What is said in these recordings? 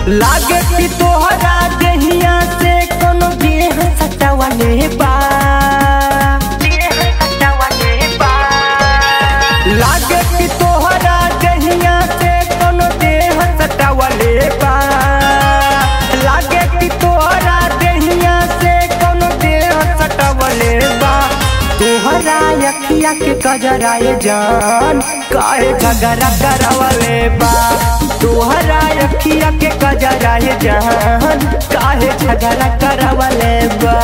लागे कि तोहरा देहिया से कोनो देह सटावले बा, लागे कि तोहरा देहिया से कोनो देह सटावले बा, लागे कि तोहरा देहिया से कोनो देह सटावले बा। तोहरा अखिया के कजराए जान काहे झगड़ा करावले बा, तोहरा अखिया के कजराए जान काहे झगड़ा करावले बा।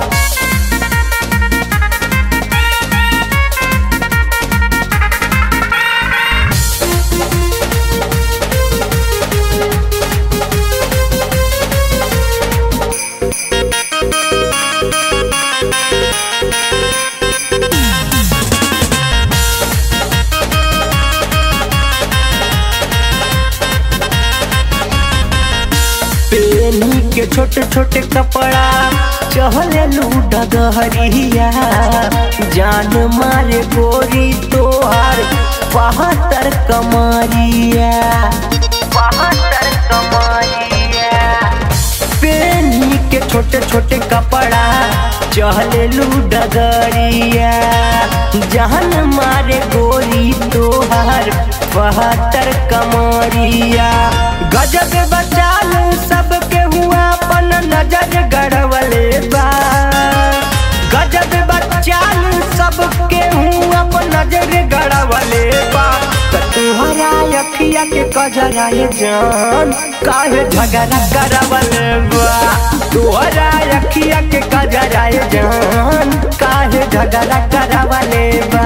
पेनी के छोटे छोटे कपड़ा चहले लूटा गहरिया, जान मारे गोरी तोहार 72 कमरिया, 72 कमरिया। पेनी के छोटे छोटे कपड़ा चहले लूटा गहरिया, जान मारे गोरी तोहार 72 कमरिया। गजब बचाल सबके हुआ अपन नजर गड़वले बा, गजब बचाल सबके हुआ अपन नजर गड़वले बा। तोहरा अखिया के कजराए जान काहे झगड़ा करवले बा, तोहरा अखिया के कजराए जान काहे झगड़ा करवले बा।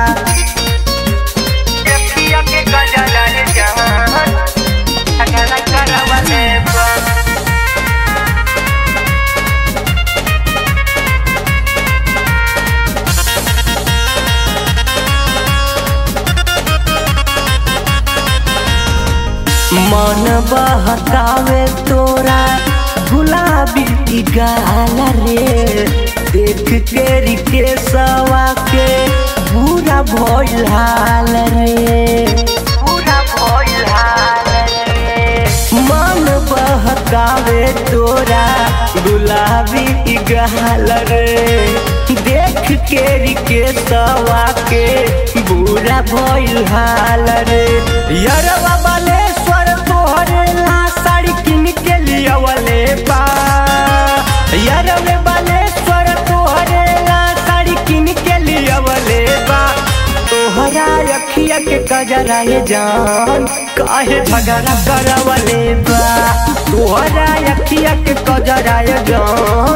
अखिया के कजराए जान झगड़ा करवले बा। मन बहकावे तोरा गुलाबी गाल रे, देख के रिकेशवा के पूरा भइल हाल रे, पूरा भइल हाल रे। मन बहकावे तोरा गुलाबी गाल रे, देख के रिकेशवा के पूरा भइल हाल रे। यरवा बालेश्वर तोहरे ला साड़ी किन के लियावले बा, यरवे बालेश्वर तोहरे ला साड़ी किन के लियावले बा। तोहरा अखिया के कजराए जान काहे झगड़ा करवले बा, तोहरा अखिया के कजराए जान